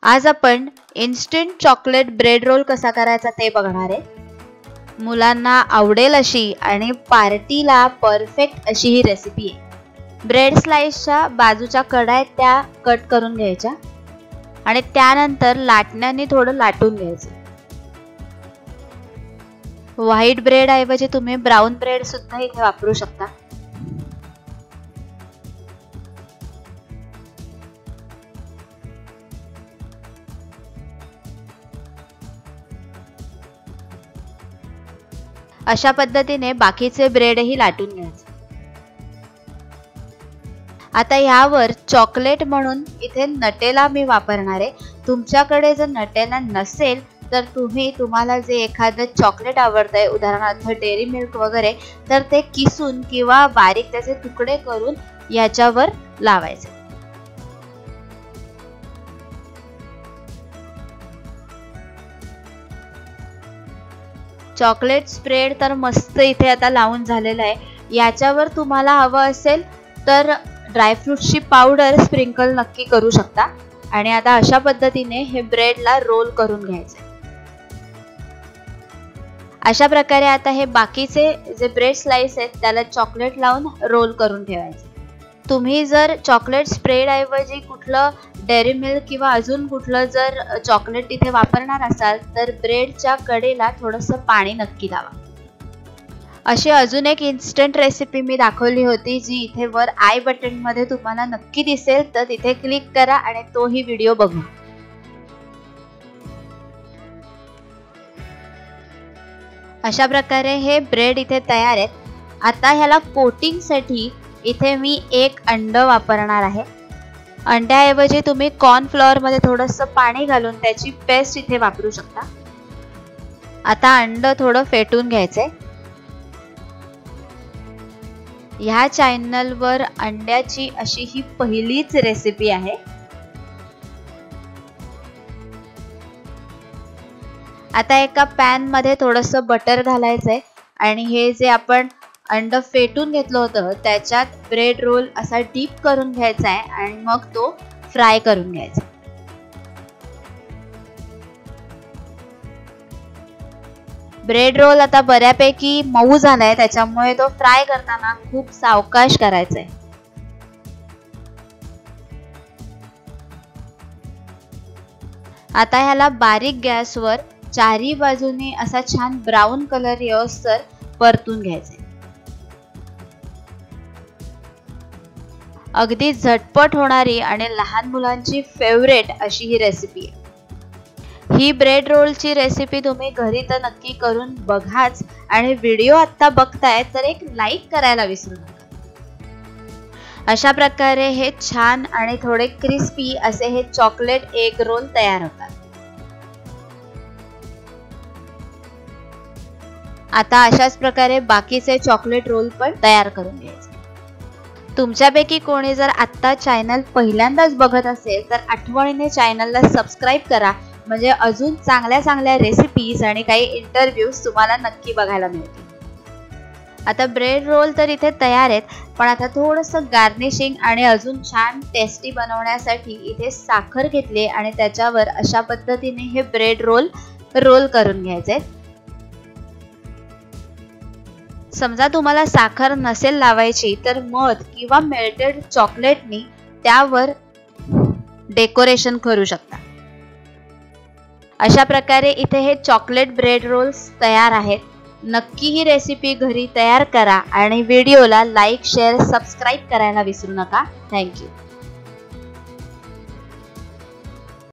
आज आपण instant chocolate bread roll कसा करायचा ते बघणार आहे। मुलांना आवडेल अशी आणि पार्टीला परफेक्ट अशी ही रेसिपी आहे। ब्रेड स्लाइसच्या बाजूच्या कडा आहेत त्या कट करून घ्यायच्या आणि त्यानंतर लाटण्याने थोडं लाटून घ्यायचं। व्हाईट ब्रेड ऐवजी तुम्ही ब्राउन ब्रेड सुद्धा इथे वापरू शकता। अशा पद्धतीने बाकीचे ब्रेडही लाटून घ्यायचे। आता यावर चॉकलेट म्हणून इथे नटेला मी वापरणार आहे। तुमच्याकडे जर नटेला नसेल तर तुम्हाला जे एखादं चॉकलेट आवडतंय, उदाहरणार्थ डेअरी मिल्क वगैरे, तर ते किसून किंवा बारीक त्याचे तुकडे करून याच्यावर लावायचे। चॉकलेट स्प्रेड तर मस्त इथे आता लावून झालेला आहे। याच्यावर तुम्हाला हवं असेल तर ड्रायफ्रूटची पावडर स्प्रिंकल नक्की करू शकता। आणि आता अशा पद्धतीने हे ब्रेडला रोल करून घ्यायचे। अशा प्रकारे आता हे बाकीचे जे ब्रेड स्लाइस आहेत त्याला चॉकलेट लावून रोल करून ठेवायचे। तुम्ही जर चॉकलेट स्प्रेड ऐवजी कुठलं डेअरी मिल्क किंवा अजून कुठलं जर चॉकलेट इथे वापरणार असाल तर ब्रेडच्या कडेला थोडंसं पाणी नक्की लावा। अशी अजून एक इन्स्टंट रेसिपी मी दाखवली होती जी इथे वर आय बटन मध्ये तुम्हाला नक्की दिसेल, तर तिथे क्लिक करा आणि तोही व्हिडिओ बघा। अशा प्रकारे हे ब्रेड इथे तयार आहेत। आता ह्याला कोटिंग साठी इथे मी एक अंड वापरणार आहे। अंड्याऐवजी तुम्ही कॉर्न फ्लोअर मध्ये थोडंसं पाणी घालून त्याची पेस्ट इथे वापरू शकता। आता अंड थोडं फेटून घ्यायचंय। ह्या चॅनलवर अंड्याची अशी ही पहिलीच रेसिपी आहे। आता एका पॅन मध्ये थोडंसं बटर घालायचंय आणि हे जे आपण अंड फेटून घेतलं होतं त्याच्यात ब्रेड रोल असा डीप करून घ्यायचा आहे आणि मग तो फ्राय करून घ्यायचा। ब्रेड रोल आता बऱ्यापैकी मऊ झालाय, त्याच्यामुळे तो फ्राय करताना खूप सावकाश करायचा आहे। आता ह्याला बारीक गॅसवर चारी बाजूने असा छान ब्राऊन कलर येऊस्तर परतून घ्यायचे। अगदी झटपट होणारी आणि लहान मुलांची फेवरेट अशी ही रेसिपी आहे। ही ब्रेड रोलची रेसिपी तुम्ही घरी तर नक्की करून बघाच आणि व्हिडिओ आता बघताय तर एक लाईक करायला विसरू नका। अशा प्रकारे हे छान आणि थोडे क्रिस्पी असे हे चॉकलेट एग रोल तयार होतात। आता अशाच प्रकारे बाकीचे चॉकलेट रोल पण तयार करून घ्यायचे। तुमच्यापैकी कोणी जर आत्ता चॅनल पहिल्यांदाच बघत असेल तर आठवणीने चॅनलला सबस्क्राईब करा, म्हणजे अजून चांगल्या रेसिपीज आणि काही इंटरव्ह्यूज तुम्हाला नक्की बघायला मिळतील। आता ब्रेड रोल तर इथे तयार आहेत, पण आता थोडंसं गार्निशिंग आणि अजून छान टेस्टी बनवण्यासाठी इथे साखर घेतली आणि त्याच्यावर अशा पद्धतीने हे ब्रेड रोल करून घ्यायचे। समजा तुम्हाला साखर नसेल लावायची तर मध किंवा मेल्टेड चॉकलेटनी त्यावर डेकोरेशन करू शकता। अशा प्रकारे इथे हे चॉकलेट ब्रेड रोल्स तयार आहेत। नक्की ही रेसिपी घरी तयार करा आणि व्हिडिओला लाईक, शेअर, सबस्क्राईब करायला विसरू नका। थँक्यू।